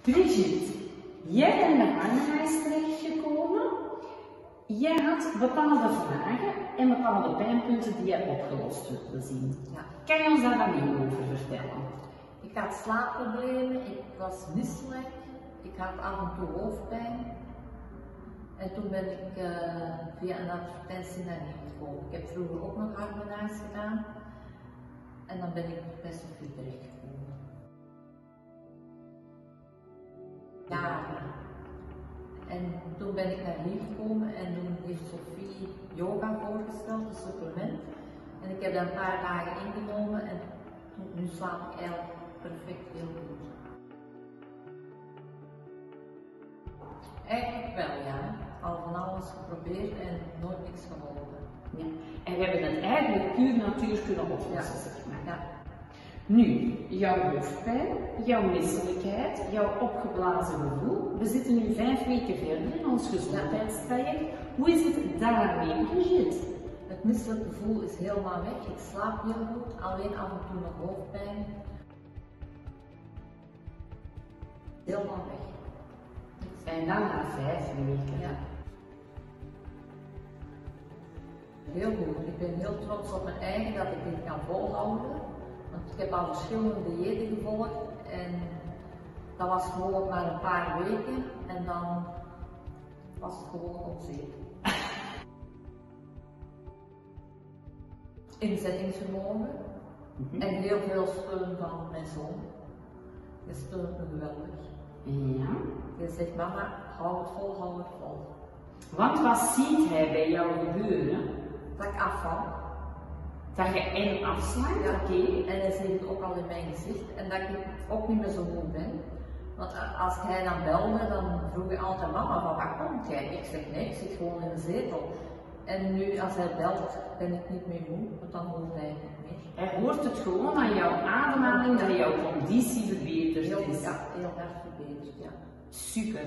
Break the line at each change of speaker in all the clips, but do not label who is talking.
Brigitte, jij bent in de Hangreis terechtgekomen. Jij had bepaalde vragen en bepaalde pijnpunten die jij opgelost wilde zien.
Ja.
Kan je ons daar dan meer over vertellen?
Ik had slaapproblemen, ik was misselijk, ik had af en toe hoofdpijn. En toen ben ik via een advertentie naar hier gekomen. Ik heb vroeger ook nog harmonaars gedaan. En dan ben ik bij Sophie terechtgekomen. Jaren. En toen ben ik naar hier gekomen en toen heeft Sophie yoga voorgesteld, een supplement. En ik heb dat een paar dagen ingenomen en nu slaap ik eigenlijk perfect heel goed. Eigenlijk wel, ja. Al van alles geprobeerd en nooit niks geholpen.
Ja. En we hebben het eigenlijk puur natuur kunnen oplossen, zeg maar.
Ja.
Nu, jouw hoofdpijn, jouw misselijkheid, jouw opgeblazen gevoel. We zitten nu 5 weken verder in ons gezondheidstraject. Hoe is het daarmee, Brigitte?
Het misselijk gevoel is helemaal weg. Ik slaap heel goed, alleen af en toe nog hoofdpijn. Helemaal weg.
En dan na 5 weken.
Ja. Heel goed. Ik ben heel trots op mijn eigen dat ik dit kan volhouden. Want ik heb al verschillende diëten gevolgd en dat was gewoon maar een paar weken en dan was het gewoon onzeker. Inzettingsvermogen en heel veel steun van mijn zoon. Je steunt me geweldig.
Ja.
Je zegt mama, hou het vol, hou het vol.
Want wat ziet hij bij jou gebeuren?
Dat ik afval.
Dat je en afslaat,
Ja.
oké.
En hij ziet het ook al in mijn gezicht en dat ik ook niet meer zo moe ben. Want als hij dan belde, dan vroeg hij altijd mama, van waar komt jij? Ik zeg nee, ik zit gewoon in de zetel. En nu als hij belt, ben ik niet meer moe, want dan hoort hij niet meer.
Hij hoort het gewoon aan jouw ademhaling dat jouw conditie verbeterd is.
Ja, heel erg verbeterd, ja.
Super.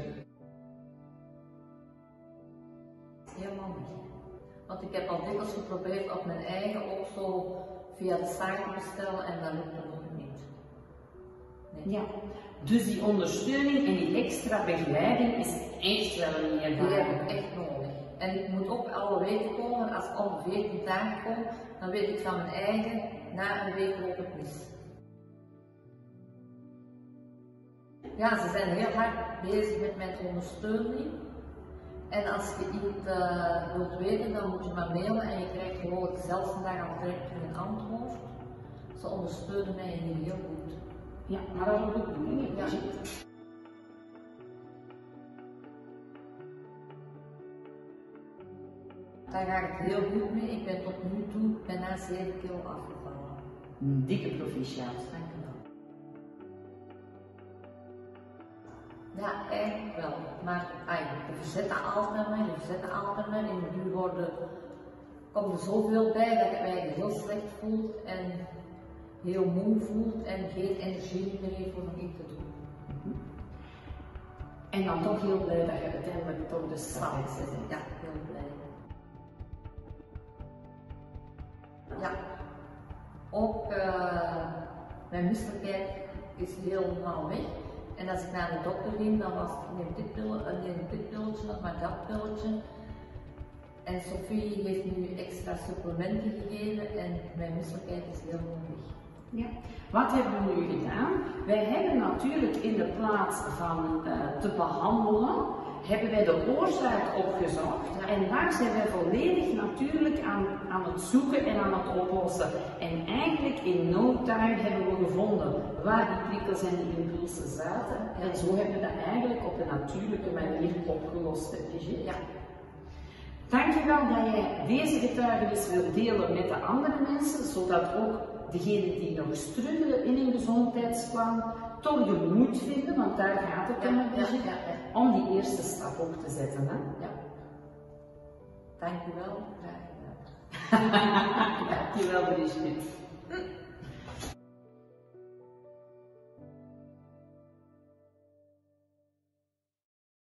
Helemaal niet. Want ik heb al dikwijls geprobeerd op mijn eigen ook zo via de site te bestellen en dat lukt er nog niet. Nee.
Ja. Dus die ondersteuning en die extra begeleiding is echt wel een
Die heb
meerwaarde.
ik echt nodig. En ik moet ook alle weken komen, als ik om de 14 dagen kom, dan weet ik van mijn eigen, na een week loop ik mis. Ja, ze zijn heel hard bezig met mijn ondersteuning. En als je iets wilt weten, dan moet je maar mailen en je krijgt gewoon dezelfde dag al direct een antwoord. Ze ondersteunen mij hier heel goed.
Ja, maar dat is ook de bedoeling.
Ja. Daar gaat het heel goed mee. Ik ben tot nu toe bijna 7 kilo afgevallen.
Een dikke proficiat.
Dank u wel. Ja, eigenlijk wel. Maar de verzetten altijd maar. En nu komt er zoveel bij dat ik mij heel slecht voel en heel moe voelt en geen energie meer heeft om iets te doen.
En dan toch heel blij dat je uiteindelijk toch de stap hebt gezet.
Ja, heel blij. Ja, ook mijn misselijkheid is helemaal weg. En als ik naar de dokter ging, dan was het neem dit pilletje nog maar dat pilletje. En Sophie heeft nu extra supplementen gegeven en mijn misselijkheid is helemaal weg.
Ja. Wat hebben we nu gedaan? Wij hebben natuurlijk in de plaats van te behandelen, hebben wij de oorzaak opgezocht.
Ja.
En daar zijn wij volledig natuurlijk aan het zoeken en aan het oplossen. En eigenlijk in no time hebben we gevonden waar die prikkels en die impulsen zaten. En zo hebben we dat eigenlijk op een natuurlijke manier opgelost, Brigitte.
Ja.
Dankjewel dat jij deze getuigenis wilt delen met de andere mensen, zodat ook degenen die nog struggelen in hun gezondheidsplan toch de moed vinden, want daar gaat het om, om die eerste stap op te zetten. Hè?
Ja. Dankjewel. Graag gedaan.
Dankjewel, Brigitte.